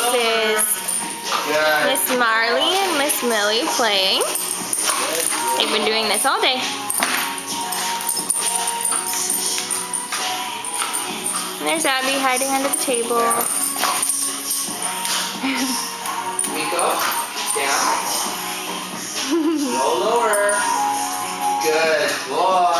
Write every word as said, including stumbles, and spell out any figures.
is Miss Marley and Miss Millie playing. They've been doing this all day. And there's Abby hiding under the table. Miko, down. Roll lower. Good boy.